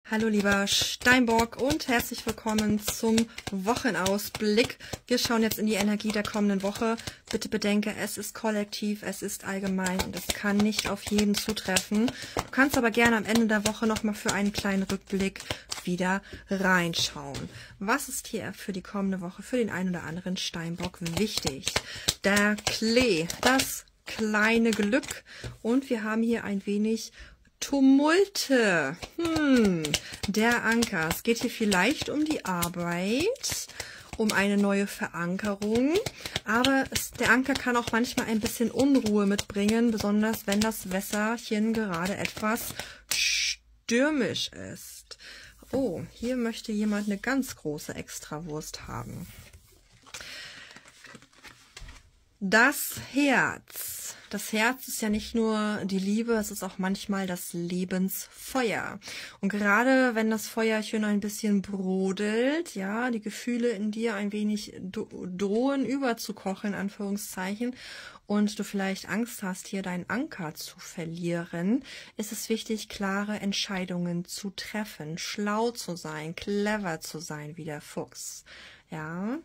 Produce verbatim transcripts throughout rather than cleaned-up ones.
Hallo lieber Steinbock und herzlich willkommen zum Wochenausblick. Wir schauen jetzt in die Energie der kommenden Woche. Bitte bedenke, es ist kollektiv, es ist allgemein und es kann nicht auf jeden zutreffen. Du kannst aber gerne am Ende der Woche nochmal für einen kleinen Rückblick wieder reinschauen. Was ist hier für die kommende Woche für den einen oder anderen Steinbock wichtig? Der Klee, das kleine Glück, und wir haben hier ein wenig Tumulte. Hm, der Anker. Es geht hier vielleicht um die Arbeit, um eine neue Verankerung, aber es, der Anker kann auch manchmal ein bisschen Unruhe mitbringen, besonders wenn das Wässerchen gerade etwas stürmisch ist. Oh, hier möchte jemand eine ganz große Extrawurst haben. Das Herz. Das Herz ist ja nicht nur die Liebe, es ist auch manchmal das Lebensfeuer. Und gerade wenn das Feuerchen ein bisschen brodelt, ja, die Gefühle in dir ein wenig drohen überzukochen, in Anführungszeichen, und du vielleicht Angst hast, hier deinen Anker zu verlieren, ist es wichtig, klare Entscheidungen zu treffen, schlau zu sein, clever zu sein, wie der Fuchs. Ja.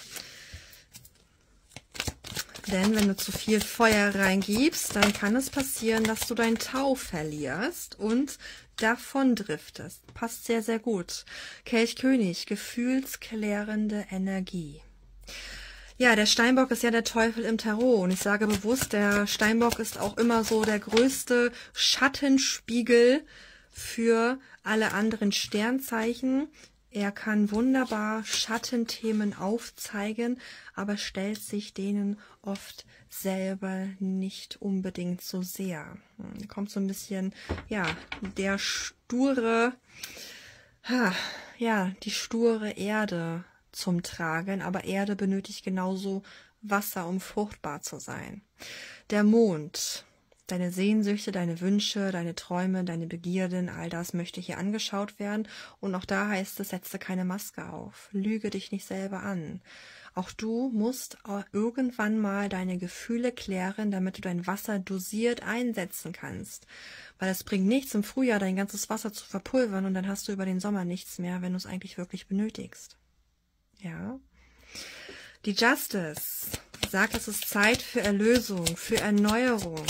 Denn wenn du zu viel Feuer reingibst, dann kann es passieren, dass du dein Tau verlierst und davon driftest. Passt sehr, sehr gut. Kelchkönig, gefühlsklärende Energie. Ja, der Steinbock ist ja der Teufel im Tarot. Und ich sage bewusst, der Steinbock ist auch immer so der größte Schattenspiegel für alle anderen Sternzeichen. Er kann wunderbar Schattenthemen aufzeigen, aber stellt sich denen oft selber nicht unbedingt so sehr. Da kommt so ein bisschen, ja, der sture, ja, die sture Erde zum Tragen, aber Erde benötigt genauso Wasser, um fruchtbar zu sein. Der Mond. Deine Sehnsüchte, deine Wünsche, deine Träume, deine Begierden, all das möchte hier angeschaut werden. Und auch da heißt es, setze keine Maske auf. Lüge dich nicht selber an. Auch du musst irgendwann mal deine Gefühle klären, damit du dein Wasser dosiert einsetzen kannst. Weil es bringt nichts, im Frühjahr dein ganzes Wasser zu verpulvern und dann hast du über den Sommer nichts mehr, wenn du es eigentlich wirklich benötigst. Ja. Die Justice sagt, es ist Zeit für Erlösung, für Erneuerung,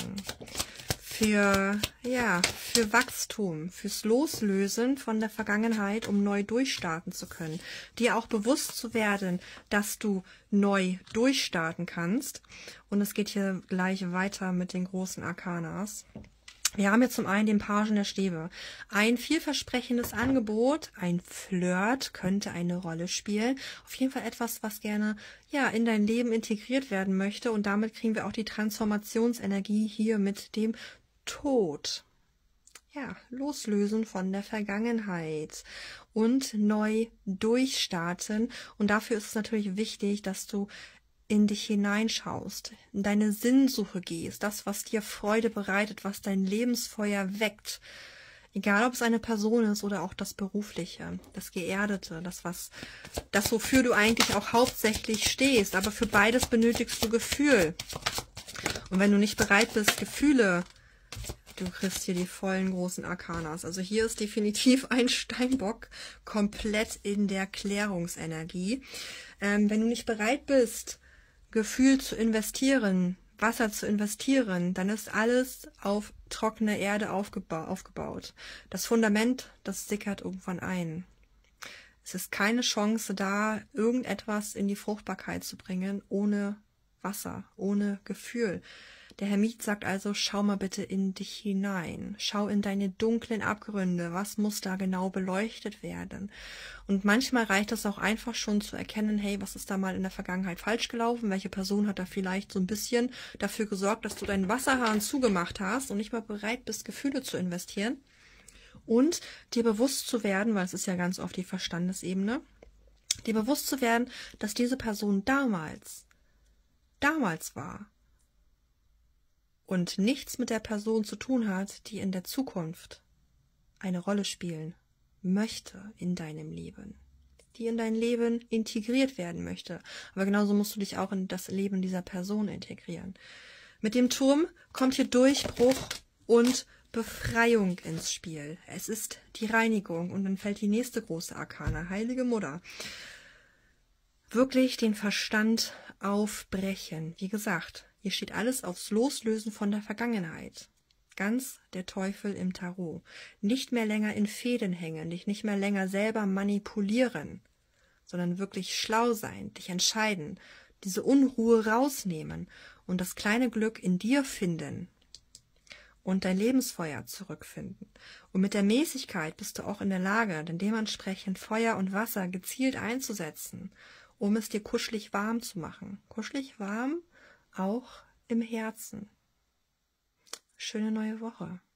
für, ja, für Wachstum, fürs Loslösen von der Vergangenheit, um neu durchstarten zu können. Dir auch bewusst zu werden, dass du neu durchstarten kannst. Und es geht hier gleich weiter mit den großen Arkanas. Wir haben jetzt zum einen den Pagen der Stäbe. Ein vielversprechendes Angebot, ein Flirt könnte eine Rolle spielen. Auf jeden Fall etwas, was gerne ja in dein Leben integriert werden möchte. Und damit kriegen wir auch die Transformationsenergie hier mit dem Tod. Ja, loslösen von der Vergangenheit und neu durchstarten. Und dafür ist es natürlich wichtig, dass du in dich hineinschaust, in deine Sinnsuche gehst, das, was dir Freude bereitet, was dein Lebensfeuer weckt. Egal, ob es eine Person ist oder auch das Berufliche, das Geerdete, das, was, das, wofür du eigentlich auch hauptsächlich stehst. Aber für beides benötigst du Gefühl. Und wenn du nicht bereit bist, Gefühle, du kriegst hier die vollen großen Arkanas. Also hier ist definitiv ein Steinbock komplett in der Klärungsenergie. Ähm, wenn du nicht bereit bist, Gefühl zu investieren, Wasser zu investieren, dann ist alles auf trockene Erde aufgeba- aufgebaut. Das Fundament, das sickert irgendwann ein. Es ist keine Chance da, irgendetwas in die Fruchtbarkeit zu bringen, ohne Wasser, ohne Gefühl. Der Hermit sagt also, schau mal bitte in dich hinein. Schau in deine dunklen Abgründe. Was muss da genau beleuchtet werden? Und manchmal reicht es auch einfach schon zu erkennen, hey, was ist da mal in der Vergangenheit falsch gelaufen? Welche Person hat da vielleicht so ein bisschen dafür gesorgt, dass du deinen Wasserhahn zugemacht hast und nicht mal bereit bist, Gefühle zu investieren? Und dir bewusst zu werden, weil es ist ja ganz oft die Verstandesebene, dir bewusst zu werden, dass diese Person damals, damals war, und nichts mit der Person zu tun hat, die in der Zukunft eine Rolle spielen möchte in deinem Leben, die in dein Leben integriert werden möchte. Aber genauso musst du dich auch in das Leben dieser Person integrieren. Mit dem Turm kommt hier Durchbruch und Befreiung ins Spiel. Es ist die Reinigung. Und dann fällt die nächste große Arkana, Heilige Mutter. Wirklich den Verstand aufbrechen. Wie gesagt, hier steht alles aufs Loslösen von der Vergangenheit. Ganz der Teufel im Tarot. Nicht mehr länger in Fäden hängen, dich nicht mehr länger selber manipulieren, sondern wirklich schlau sein, dich entscheiden, diese Unruhe rausnehmen und das kleine Glück in dir finden und dein Lebensfeuer zurückfinden. Und mit der Mäßigkeit bist du auch in der Lage, dann dementsprechend Feuer und Wasser gezielt einzusetzen, um es dir kuschelig warm zu machen. Kuschelig warm auch im Herzen. Schöne neue Woche.